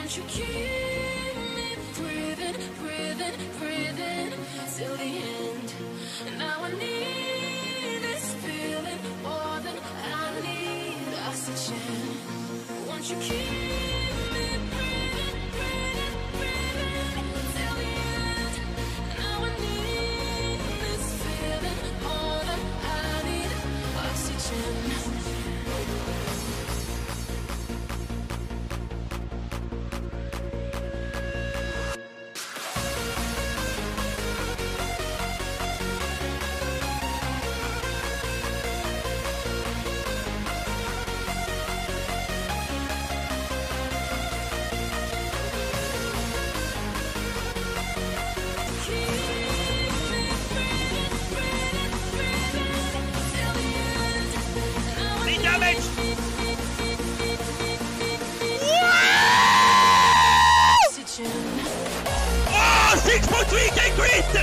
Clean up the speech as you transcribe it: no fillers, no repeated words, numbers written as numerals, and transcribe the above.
Won't you keep me breathing, breathing, breathing till the end? Now I need this feeling more than I need oxygen. Won't you keep me breathing, breathing, breathing till the end? Now I need this feeling more than I need oxygen. Oh, 6.3 degree